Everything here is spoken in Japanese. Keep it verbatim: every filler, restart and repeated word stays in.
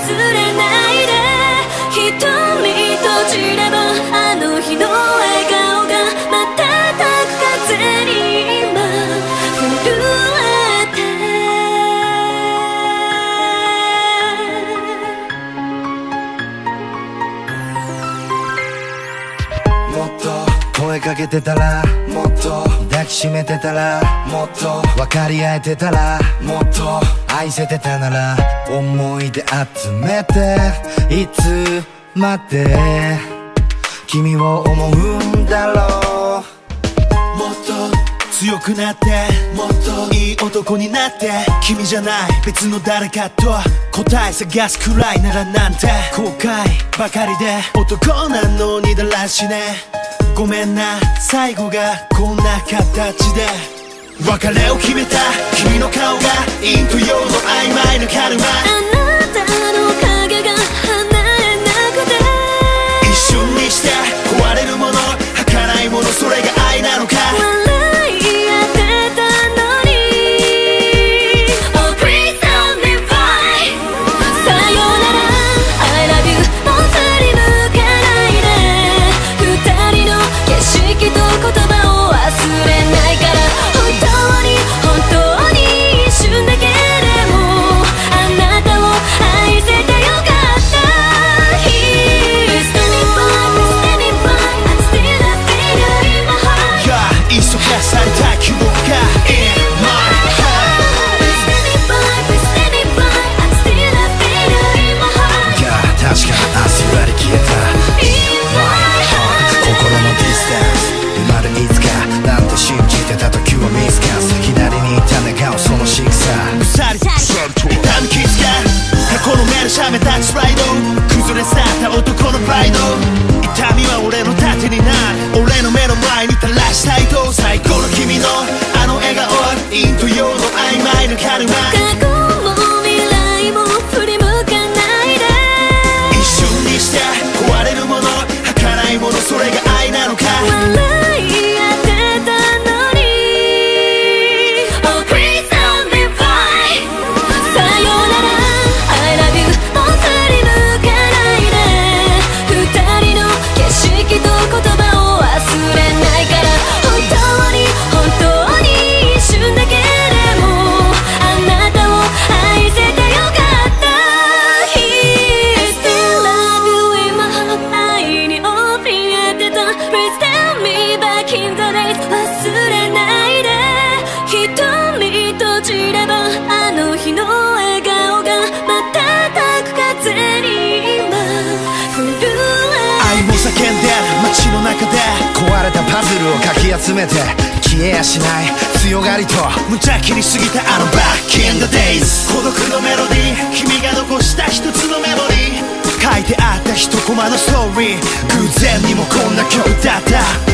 忘れないで。瞳閉じればあの日の笑顔が瞬く風に今震えて。 もっと声かけてたら、もっと抱きしめてたら、もっと分かり合えてたら、もっと愛せてたなら、思い出集めていつまで君を思うんだろう。 もっと強くなって、もっといい男になって、君じゃない別の誰かと答え探すくらいならなんて後悔ばかりで男なのにだらしね。ごめんな最後がこんな形で。別れを決めた君の顔が陰と陽の曖昧なカルマ。 あなたの影が離れなくて、 一瞬にして壊れるもの儚いもの、それが愛なのか。 笑い合ってたのに Oh please don't be fine さよなら I love you もう振り向かないで。二人の景色と言葉を忘れないから。本当に本当に一瞬だけでもあなたを愛せてよかった。 He's standing by, standing by I'm still a figure in my heart が急がされた記憶が In my heart He's standing by, standing by I'm still a figure in my heart が確かに明日より消えた In my heart 心のディスタンス生まれいつかなんて信じてた時は見つかす。左にいた願うその仕草腐り痛み気づか過去の目でしゃべったスライド崩れ去った男のプライド。痛みは俺の盾になる。俺の目の前に垂らしたいと最高の君のあの笑顔陰と陽の曖昧なカルマ。 過去も未来も振り向かないで。 一瞬にして壊れるもの儚いもの、それが愛なのか。 笑い合ってたのに Oh please don't be fine さよなら I love you もう振り向かないで。二人の景色と言葉を忘れないから。本当に本当に一瞬だけでもあなたを愛せてよかった。 He still love you in my heart 愛に怯えてた Please tell me back in the days 忘れないで。瞳閉じればあの日の笑顔が瞬く風に今震え。 愛も叫んでる街の中で壊れたパズルをかき集めて消えやしない強がりと無邪気に過ぎたあの Back in the days 孤独のメロディー君が残した一つのメモリー書いてあった一コマのストーリー偶然にもこんな曲だった。